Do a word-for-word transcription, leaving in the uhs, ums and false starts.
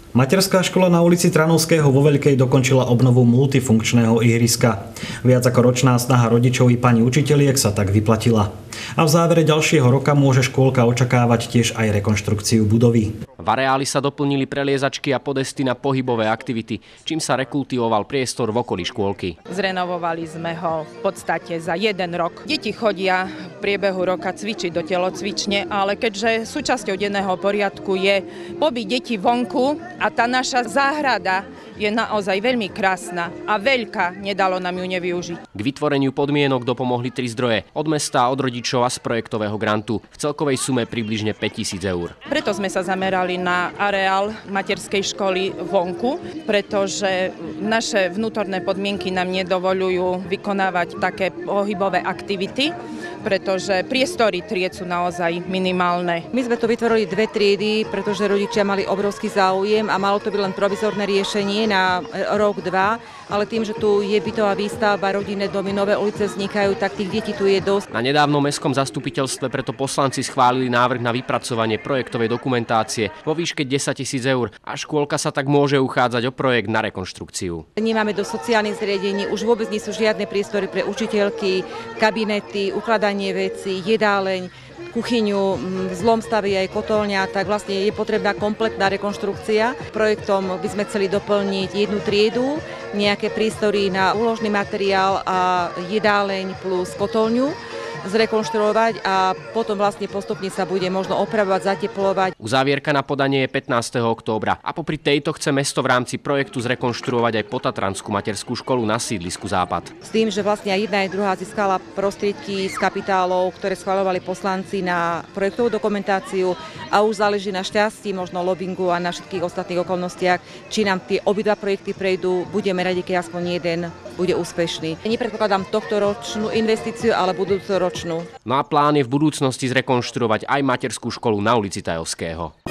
Materská škola na ulici Tranovského vo Veľkej dokončila obnovu multifunkčného ihriska. Viac ako ročná snaha rodičov i pani učiteliek sa tak vyplatila. A v závere ďalšieho roka môže škôlka očakávať tiež aj rekonštrukciu budovy. V areáli sa doplnili preliezačky a podesty na pohybové aktivity, čím sa rekultivoval priestor v okolí škôlky. Zrenovovali sme ho v podstate za jeden rok. Deti chodia v priebehu roka cvičiť do telocvične, ale keďže súčasťou denného poriadku je pobyt detí vonku a tá naša záhrada je naozaj veľmi krásna a veľká, nedalo nám ju nevyužiť. K vytvoreniu podmienok dopomohli tri zdroje od mesta, od rodičov a z projektového grantu v celkovej sume približne päťtisíc eur. Preto sme sa zamerali na areál materskej školy vonku, pretože naše vnútorné podmienky nám nedovoľujú vykonávať také pohybové aktivity, pretože priestory tried sú naozaj minimálne. My sme tu vytvorili dve triedy, pretože rodičia mali obrovský záujem a malo to byť len provizorné riešenie na rok, dva, ale tým, že tu je bytová výstavba, rodinné domy, nové ulice vznikajú, tak tých detí tu je dosť. Na nedávnom mestskom zastupiteľstve preto poslanci schválili návrh na vypracovanie projektovej dokumentácie vo výške desaťtisíc eur a škôlka sa tak môže uchádzať o projekt na rekonštrukciu. Nemáme do sociálnych zariadení, už vôbec nie sú žiadne priestory pre učiteľky, kabinety, ukladanie vecí, jedáleň, kuchyňu, v zlom stave je aj kotolňa, tak vlastne je potrebná kompletná rekonštrukcia. Projektom by sme chceli doplniť jednu triedu, nejaké priestory na úložný materiál a jedáleň plus kotolňu zrekonštruovať a potom vlastne postupne sa bude možno opravovať, zateplovať. Uzávierka na podanie je pätnásteho októbra a popri tejto chce mesto v rámci projektu zrekonštruovať aj potatranskú materskú školu na sídlisku Západ. S tým, že vlastne aj jedna aj druhá získala prostriedky z kapitálov, ktoré schvaľovali poslanci na projektovú dokumentáciu a už záleží na šťastí, možno lobingu a na všetkých ostatných okolnostiach, či nám tie obidva projekty prejdú, budeme radi, keď aspoň jeden bude úspešný. Nepredpokladám tohtoročnú investíciu, ale budúcoročnú. No a plán je v budúcnosti zrekonštruovať aj materskú školu na ulici Tajovského.